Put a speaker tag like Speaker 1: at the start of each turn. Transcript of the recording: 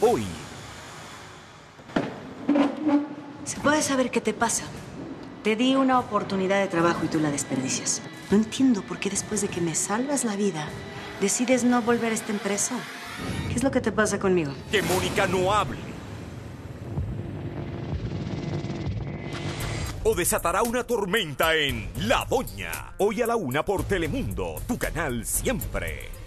Speaker 1: hoy.
Speaker 2: ¿Se puede saber qué te pasa? Te di una oportunidad de trabajo y tú la desperdicias. No entiendo por qué después de que me salvas la vida, decides no volver a esta empresa. ¿Qué es lo que te pasa conmigo?
Speaker 1: Que Mónica no hable. O desatará una tormenta en La Doña. Hoy a la 1 por Telemundo, tu canal siempre.